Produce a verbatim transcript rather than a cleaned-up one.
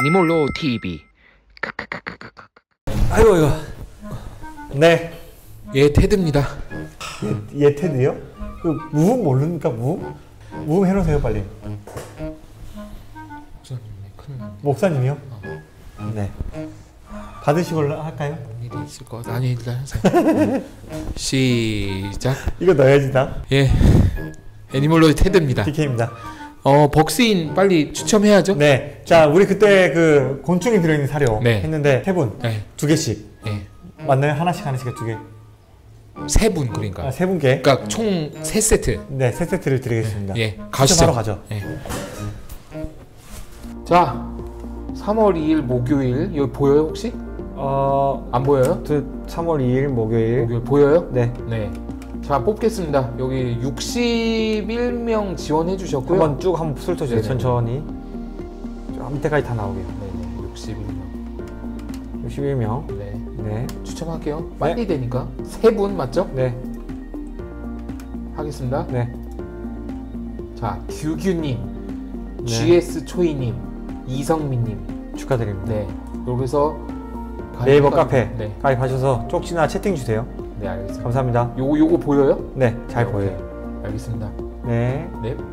애니몰로 티비. 아이고 이거. 네. 예, 테드입니다. 얘, 얘 테드요? 그 무음 모르니까 무음? 무음 해놓으세요 빨리. 목사님이요? 어. 네. 받으시걸로 할까요? 일이 있을 것 같아. 아니 일단 하세요. 시작. 이거 넣어야지 나. 예. 애니몰로 테드입니다. 디케이입니다. 어 벅스인 빨리 추첨해야죠. 네. 자 우리 그때 그 곤충이 들어있는 사료 네. 했는데 세 분. 네. 두 개씩. 네. 맞나요? 하나씩 하나씩 두 개. 세 분 그러니까. 아, 세 분께. 그러니까 총 세 세트. 네, 세 세트를 드리겠습니다. 예. 가시죠. 바로 가죠. 예. 자, 삼월 이일 목요일 여기 보여요 혹시? 어, 안 보여요? 삼월 이일 목요일. 목요일 보여요? 네. 네. 자 뽑겠습니다. 여기 육십일 명 지원해 주셨고요. 한번 쭉 한번 훑어주세요. 네네. 천천히. 저 밑에까지 다 나오게요. 네네. 육십일 명. 육십일 명. 네. 네. 추첨할게요. 빨리 되니까 세 분 맞죠? 네. 하겠습니다. 네. 자, 규규님, 네. 지에스 초이님, 이성민님. 축하드립니다. 네. 여기서 네이버 가입- 카페 네. 가입하셔서 쪽지나 채팅 주세요. 네, 알겠습니다. 감사합니다. 요거 요거 보여요? 네, 잘 네, 보여요. 오케이. 알겠습니다. 네. 네.